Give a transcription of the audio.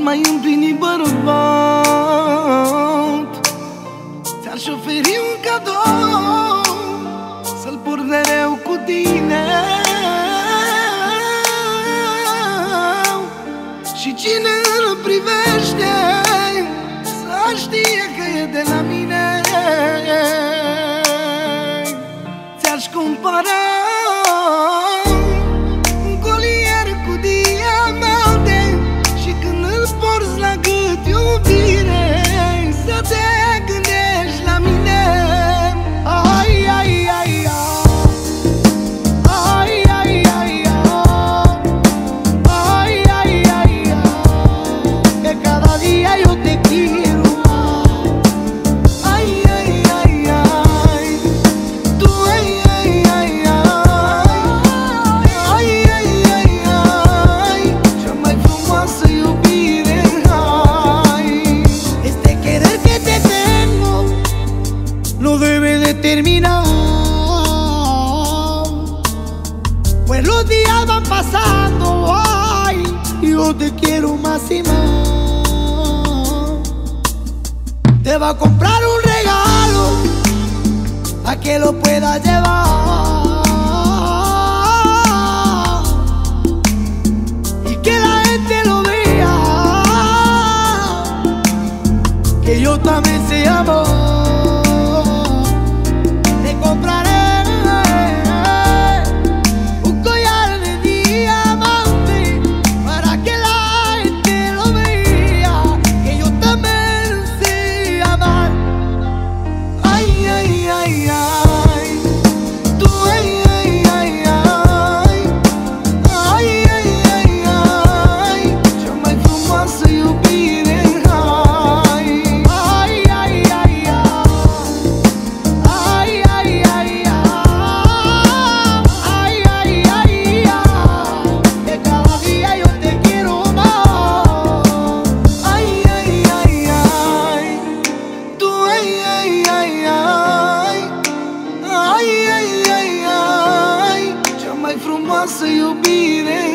mai împlini bărbat, ți-aș oferi un cadou, să-l port mereu cu tine. Și cine îl privește să știe că e de la mine. Ți-aș cumpăra un colier cu diamante și când îl porți la gât, iubire, să te gândești la mine. Ai, ai, ai, ai. Terminar, pues los días van pasando, ay, yo te quiero más y más. Te va a comprar un regalo a que lo puedas llevar y que la gente lo vea, que yo también se amo. Frumoasă iubire.